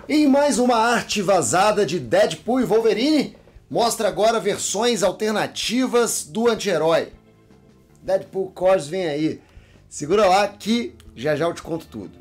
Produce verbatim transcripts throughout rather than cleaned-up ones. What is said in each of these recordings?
Em mais uma arte vazada de Deadpool e Wolverine, mostra agora versões alternativas do anti-herói. Deadpool Corps vem aí. Segura lá que já já eu te conto tudo.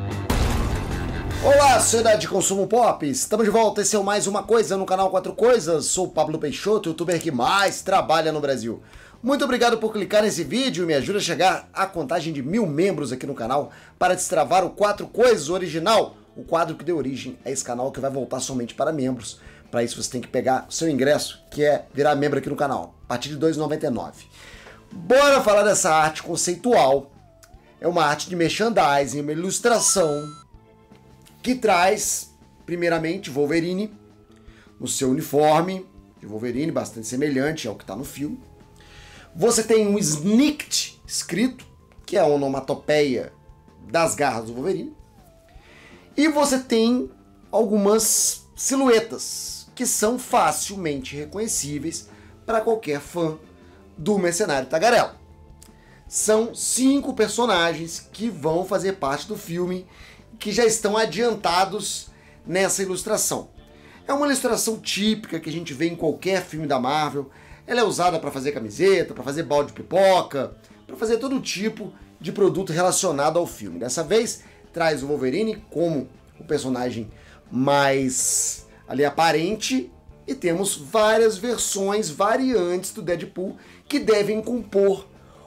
Olá, sociedade de consumo pop! Estamos de volta, esse é o Mais Uma Coisa no canal Quatro Coisas. Sou o Pablo Peixoto, o youtuber que mais trabalha no Brasil. Muito obrigado por clicar nesse vídeo e me ajuda a chegar à contagem de mil membros aqui no canal para destravar o Quatro Coisas original, o quadro que deu origem a esse canal que vai voltar somente para membros. Para isso você tem que pegar o seu ingresso, que é virar membro aqui no canal, a partir de dois reais e noventa e nove centavos. Bora falar dessa arte conceitual. É uma arte de merchandising, uma ilustração que traz, primeiramente, Wolverine no seu uniforme de Wolverine, bastante semelhante ao que está no filme. Você tem um Snikt escrito, que é a onomatopeia das garras do Wolverine. E você tem algumas silhuetas que são facilmente reconhecíveis para qualquer fã do Mercenário Tagarela. São cinco personagens que vão fazer parte do filme, que já estão adiantados nessa ilustração. É uma ilustração típica que a gente vê em qualquer filme da Marvel. Ela é usada para fazer camiseta, para fazer balde de pipoca, para fazer todo tipo de produto relacionado ao filme. Dessa vez, traz o Wolverine como o personagem mais ali aparente e temos várias versões variantes do Deadpool que devem compor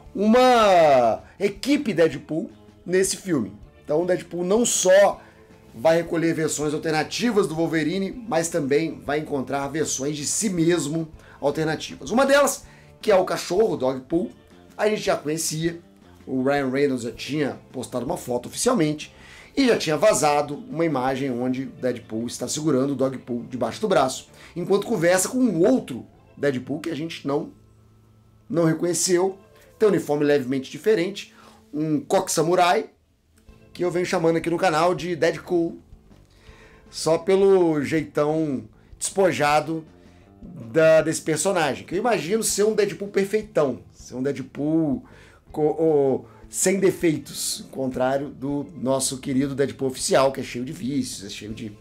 uma equipe Deadpool nesse filme. Então o Deadpool não só vai recolher versões alternativas do Wolverine, mas também vai encontrar versões de si mesmo alternativas. Uma delas, que é o cachorro, o Dogpool, a gente já conhecia, o Ryan Reynolds já tinha postado uma foto oficialmente e já tinha vazado uma imagem onde o Deadpool está segurando o Dogpool debaixo do braço, enquanto conversa com um outro Deadpool que a gente não, não reconheceu, tem um uniforme levemente diferente, um coque samurai, que eu venho chamando aqui no canal de Deadcool, só pelo jeitão despojado da, desse personagem, que eu imagino ser um Deadpool perfeitão, ser um Deadpool co, o, sem defeitos, ao contrário do nosso querido Deadpool oficial, que é cheio de vícios, é cheio de,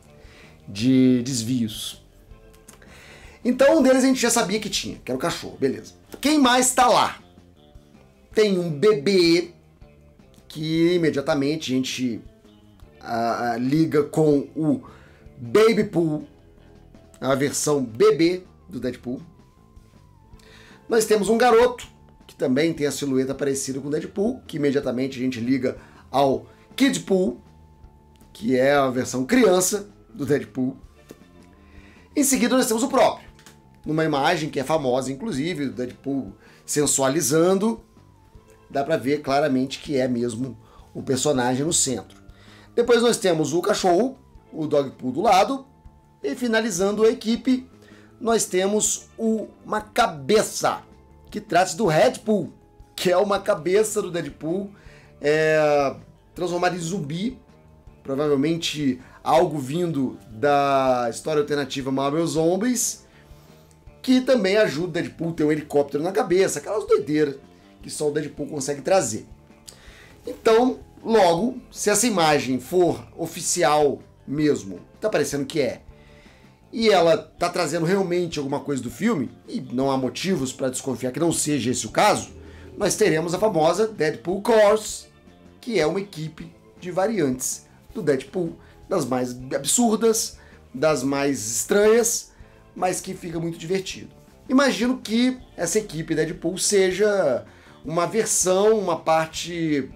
de desvios. Então um deles a gente já sabia que tinha, que era o cachorro, beleza. Quem mais está lá? Tem um bebê que imediatamente a gente uh, liga com o Babypool, a versão bebê do Deadpool. Nós temos um garoto, que também tem a silhueta parecida com o Deadpool, que imediatamente a gente liga ao Kidpool, que é a versão criança do Deadpool. Em seguida nós temos o próprio, numa imagem que é famosa, inclusive, do Deadpool sensualizando. Dá pra ver claramente que é mesmo o personagem no centro. Depois nós temos o cachorro, o Dogpool do lado, e finalizando a equipe, nós temos uma cabeça, que trata-se do Redpool, que é uma cabeça do Deadpool é, transformada em zumbi, provavelmente algo vindo da história alternativa Marvel Zombies, que também ajuda o Deadpool a ter um helicóptero na cabeça, aquelas doideiras que só o Deadpool consegue trazer. Então, logo, se essa imagem for oficial mesmo, tá parecendo que é, e ela tá trazendo realmente alguma coisa do filme, e não há motivos para desconfiar que não seja esse o caso, nós teremos a famosa Deadpool Corps, que é uma equipe de variantes do Deadpool, das mais absurdas, das mais estranhas, mas que fica muito divertido. Imagino que essa equipe Deadpool seja uma versão, uma parte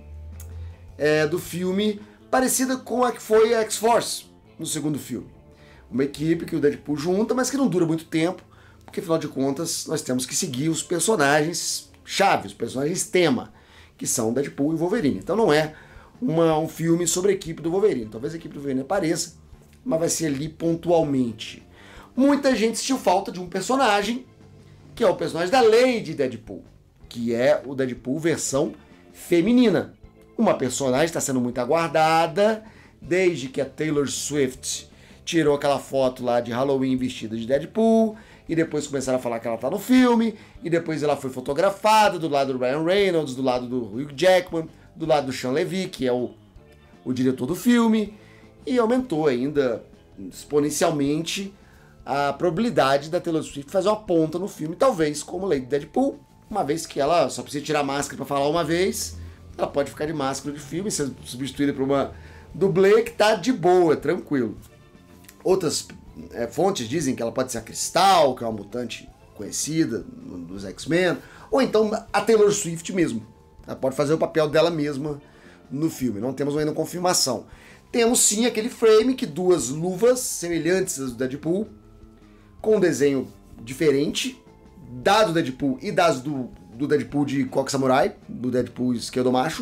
é, do filme parecida com a que foi a X-Force no segundo filme. Uma equipe que o Deadpool junta, mas que não dura muito tempo, porque afinal de contas nós temos que seguir os personagens chave, os personagens tema, que são Deadpool e Wolverine. Então não é uma, um filme sobre a equipe do Wolverine. Talvez a equipe do Wolverine apareça, mas vai ser ali pontualmente. Muita gente sentiu falta de um personagem, que é o personagem da Lady Deadpool, que é o Deadpool versão feminina. Uma personagem que está sendo muito aguardada, desde que a Taylor Swift tirou aquela foto lá de Halloween vestida de Deadpool, e depois começaram a falar que ela tá no filme, e depois ela foi fotografada do lado do Ryan Reynolds, do lado do Hugh Jackman, do lado do Sean Levy, que é o, o diretor do filme, e aumentou ainda exponencialmente a probabilidade da Taylor Swift fazer uma ponta no filme, talvez como Lady Deadpool, uma vez que ela só precisa tirar a máscara para falar uma vez, ela pode ficar de máscara de filme, ser substituída por uma dublê que tá de boa, tranquilo. Outras é, fontes dizem que ela pode ser a Cristal, que é uma mutante conhecida dos X-Men, ou então a Taylor Swift mesmo. Ela pode fazer o papel dela mesma no filme, não temos ainda confirmação. Temos sim aquele frame que duas luvas semelhantes às do Deadpool, com um desenho diferente, da do Deadpool e das do, do Deadpool de Coque Samurai, do Deadpool esquerdo macho,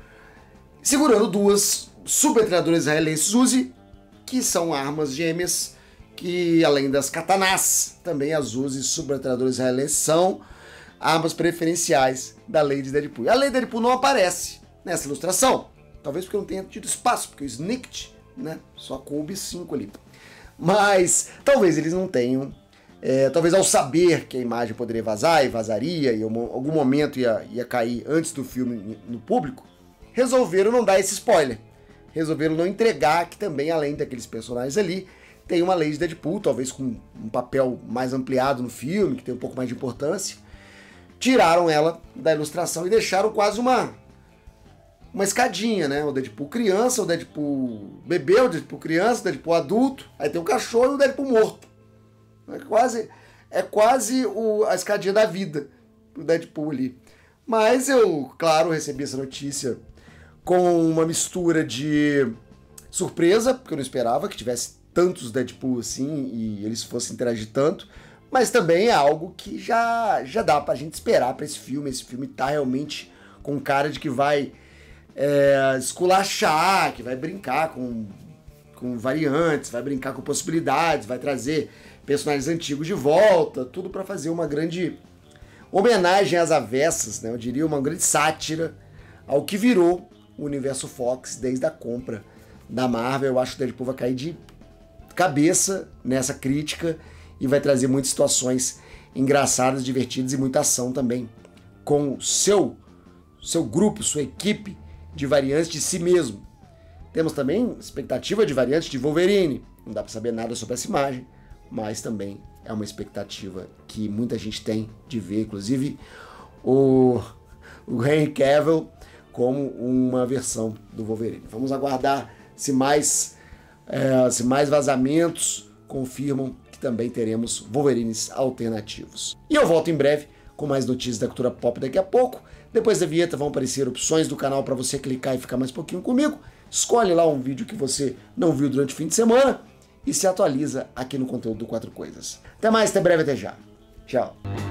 segurando duas submetralhadoras israelenses Uzi, que são armas gêmeas, que além das katanás, também as Uzi submetralhadoras israelenses são armas preferenciais da Lady Deadpool. A Lady Deadpool não aparece nessa ilustração, talvez porque não tenha tido espaço, porque o Snicked, né, só coube cinco ali. Mas talvez eles não tenham, é, talvez ao saber que a imagem poderia vazar e vazaria, e em algum momento ia, ia cair antes do filme no público, resolveram não dar esse spoiler. Resolveram não entregar que também, além daqueles personagens ali, tem uma Lady Deadpool, talvez com um papel mais ampliado no filme, que tem um pouco mais de importância. Tiraram ela da ilustração e deixaram quase uma, uma escadinha, né? O Deadpool criança, o Deadpool bebê, o Deadpool criança, o Deadpool adulto, aí tem o cachorro e o Deadpool morto. É quase, é quase o, a escadinha da vida do Deadpool ali. Mas eu, claro, recebi essa notícia com uma mistura de surpresa, porque eu não esperava que tivesse tantos Deadpool assim e eles fossem interagir tanto, mas também é algo que já, já dá pra gente esperar pra esse filme. Esse filme tá realmente com cara de que vai é, esculachar, que vai brincar com, com variantes, vai brincar com possibilidades, vai trazer personagens antigos de volta, tudo pra fazer uma grande homenagem às avessas, né? Eu diria uma grande sátira ao que virou o universo Fox desde a compra da Marvel. Eu acho que o Deadpool vai cair de cabeça nessa crítica e vai trazer muitas situações engraçadas, divertidas e muita ação também com seu, seu grupo, sua equipe de variantes de si mesmo. Temos também expectativa de variantes de Wolverine. Não dá para saber nada sobre essa imagem, mas também é uma expectativa que muita gente tem de ver, inclusive o, o Henry Cavill como uma versão do Wolverine. Vamos aguardar se mais, é, se mais vazamentos confirmam que também teremos Wolverines alternativos. E eu volto em breve com mais notícias da cultura pop daqui a pouco. Depois da vinheta vão aparecer opções do canal para você clicar e ficar mais um pouquinho comigo. Escolhe lá um vídeo que você não viu durante o fim de semana e se atualiza aqui no conteúdo do Quatro Coisas. Até mais, até breve, até já. Tchau.